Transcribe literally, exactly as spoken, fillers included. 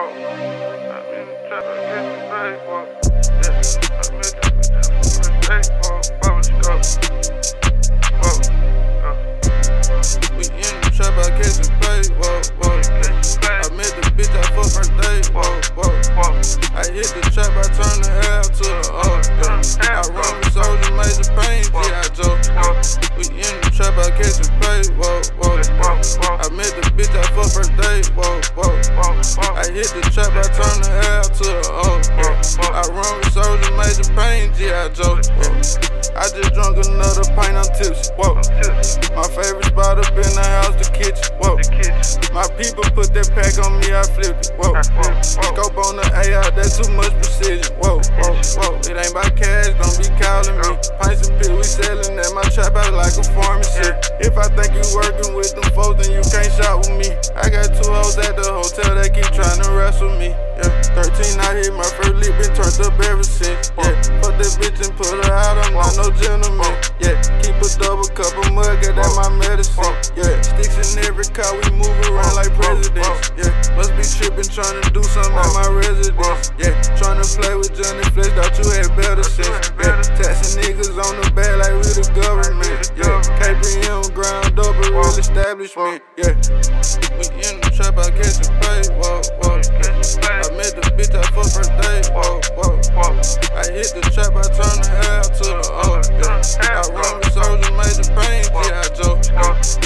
whoa. I'm in the trap, I get the pay, whoa. Yeah, I'm in the trap, whoa. Let's go. Whoa, go. We in the trap, I get the pay, whoa, whoa. I met the bitch out for her day, whoa, whoa. I hit the trap, I turn the L to the O, yeah. I run with soldiers, made the pain, G I Joe. We in the trap, I get the pay, whoa, whoa. I met the bitch out for her day, whoa, whoa. I hit the trap, I turn the L to the O, yeah. I run with soldiers, made the pain, G I Joe. Yeah. I just drunk another pint, I'm tipsy, whoa. My favorite spot up in the house, the kitchen, whoa. My people put that pack on me, I flipped it, whoa. Scope on the A I, that's too much precision, whoa, whoa, whoa. It ain't by cash, don't be calling me. Pints and pills, we selling at my trap house like a pharmacy. If I think you working with them folks, then you can't shop with me. I got two hoes at the hotel, they keep trying to wrestle me. Yeah, thirteen out here, my first lip been turned up ever since. Yeah, fuck that bitch and put her out, I'm not no gentleman. Yeah, keep a double cup of mud, get that my medicine. Yeah, sticks in every car, we move around like presidents. Yeah, must be tripping, trying to do something at my residence. Yeah, trying to play with Johnny Flex, thought you had better sense. Yeah, taxing niggas on the bag like we the government. Yeah, K P M ground up a real establishment. Yeah, we in the trap, I catch the pay, whoa, whoa. I met the bitch out for her day, whoa, whoa. I hit the trap, I turn the L to the O, yeah. I run with soldiers, made the pain, G I Joe.